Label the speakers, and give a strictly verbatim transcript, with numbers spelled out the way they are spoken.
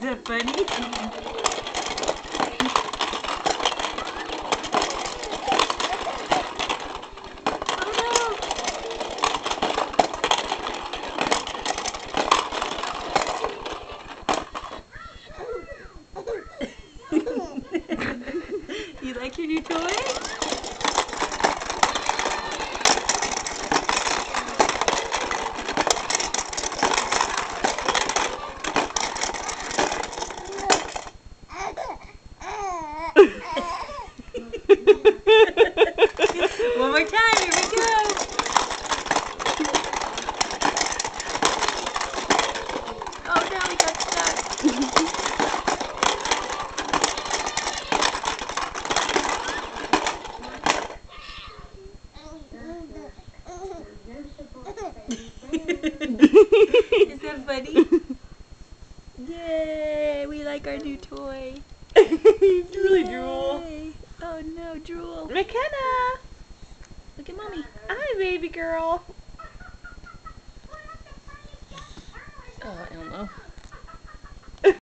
Speaker 1: that funny? You like your new toy? One more time, here we go. Oh no, we got stuck. Is that funny? Yay, we like our new toy.
Speaker 2: It's really drool.
Speaker 1: Oh no, drool.
Speaker 2: McKenna!
Speaker 1: Look at mommy.
Speaker 2: Hi, baby girl.
Speaker 1: Oh, Elmo.